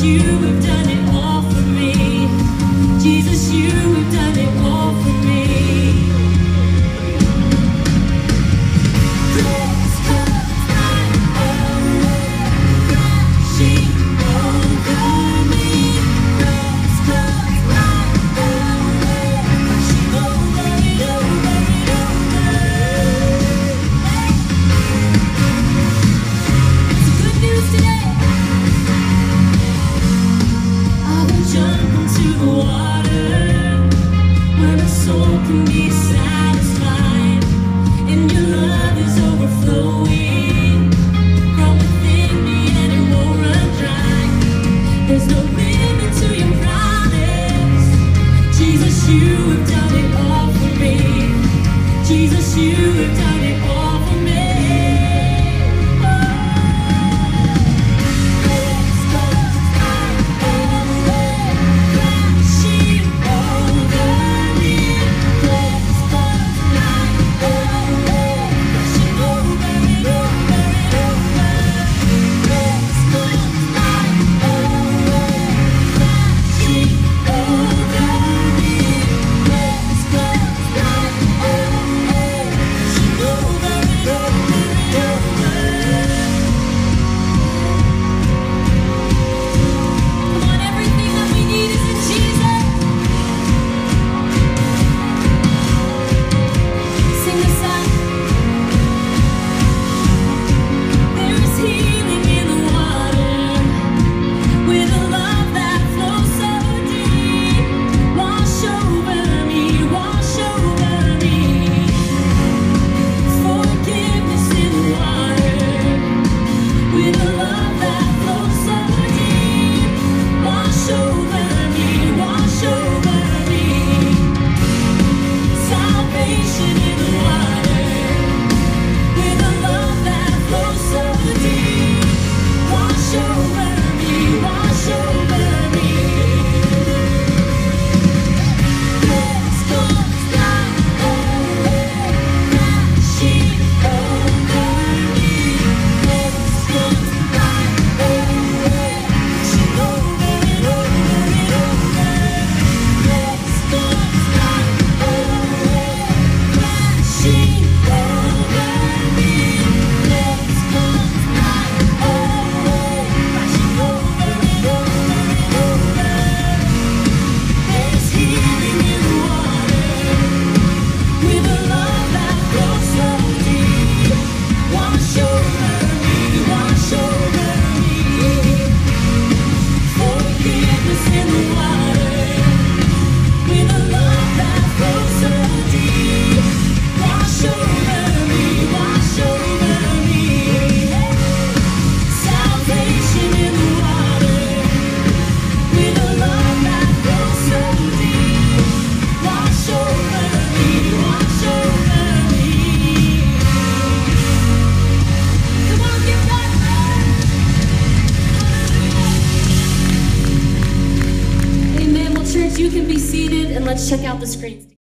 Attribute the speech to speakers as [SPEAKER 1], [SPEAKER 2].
[SPEAKER 1] you have done it all for me. Jesus, you have done it all for me. Grace comes like a wave, crashing over me. Grace comes like a wave, crashing over it, over it, over. It's good news today. I will jump into the water where my soul can be satisfied, and your love is overflowing from within me, and it won't run dry. There's no limit to your promise. Jesus, you have done it all for me. Jesus, you have done it all for me. Grace comes like a wave, crashing over me. Grace comes like a wave, crashing over it, over it, over. Grace comes like a wave, crashing over me. Grace comes like a wave, crashing over it, over it, over. Come on, everything that we need is in Jesus. Sing this out. There is healing in the water, with a love that flows so deep. Wash over me, wash over me. Forgiveness in the water, with a love that flows so deep. Wash over me, wash over me. Salvation in the water, with a love that flows so deep. Wash over me, wash over me. Grace comes like a wave, crashing over me. Grace comes like a wave, crashing over it, over it, over. Grace comes like a wave, crashing over me. Grace comes like a wave, crashing over it, over it, over. There's healing in the water, with a love that flows so deep. Wash over me, wash over me. Forgiveness in the water, with a love that flows so deep. Wash over me, wash over me. Salvation in the water, with a love that flows so deep. Wash over me, wash over me. Come on, give God praise. Hallelujah. Amen. Well, church, you can be seated, and let's check out the screens.